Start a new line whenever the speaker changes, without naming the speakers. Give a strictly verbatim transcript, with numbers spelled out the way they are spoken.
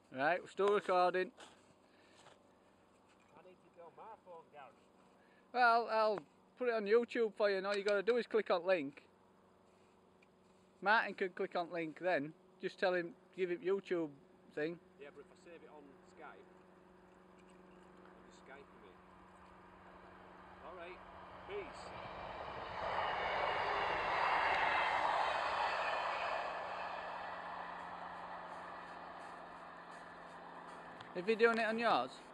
Right, we're still recording.
I need to go on my phone, Gareth.
Well, I'll put it on YouTube for you, and all you got to do is click on link. Martin can click on link then. Just tell him, give him YouTube thing.
Yeah, but if I save it on Skype, I'll be Skyping me. Alright, peace.
If you're doing it on yours.